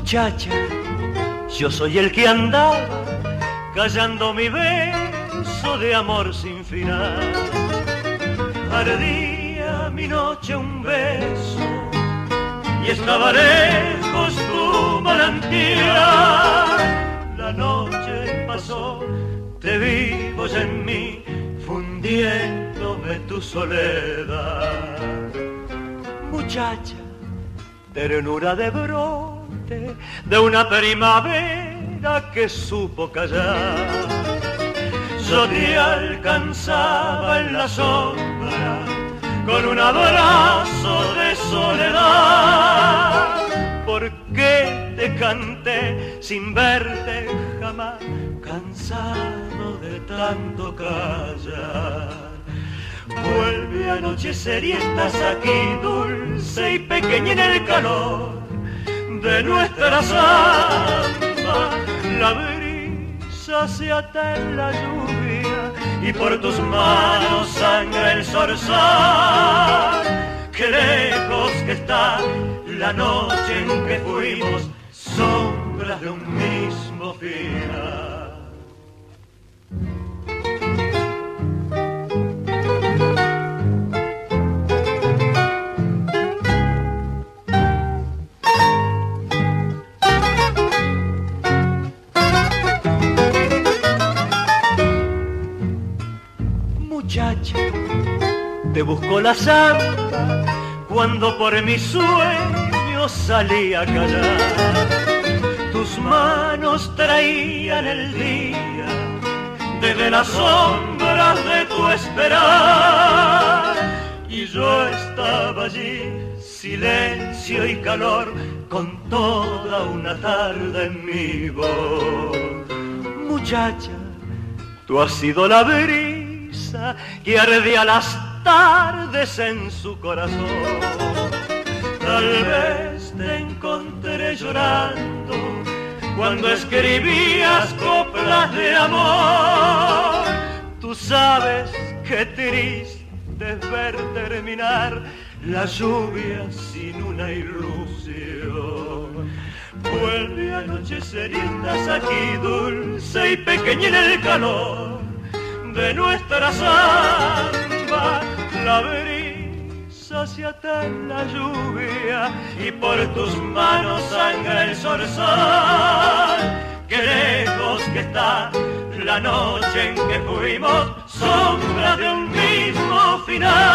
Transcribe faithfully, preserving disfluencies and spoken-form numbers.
Muchacha, yo soy el que andaba callando mi beso de amor sin final. Ardía mi noche un beso y estaba lejos tu manantial. La noche pasó, te vi vos en mí, fundiéndome tu soledad. Muchacha, ternura de brote de una primavera que supo callar. Yo te alcanzaba en la sombra con un abrazo de soledad. ¿Por qué te canté sin verte jamás, cansado de tanto callar? Vuelve a anochecer y estás aquí, dulce y pequeña en el calor de nuestra samba. La brisa se ata en la lluvia y por tus manos sangra el zorzal. Qué lejos que está la noche en que fuimos sombras de un mismo final. Muchacha, te busco la samba cuando por mis sueños salí a callar. Tus manos traían el día desde las sombras de tu esperar. Y yo estaba allí, silencio y calor, con toda una tarde en mi voz. Muchacha, tú has sido la brisa que ardía las tardes en su corazón. Tal vez te encontré llorando cuando escribías coplas de amor. Tú sabes qué triste es ver terminar la lluvia sin una ilusión. Vuelve a anochecer y estás aquí, dulce y pequeña en el calor de nuestra samba. La brisa se ata en la lluvia y por tus manos sangra el zorzal. Qué lejos que está la noche en que fuimos sombras de un mismo final.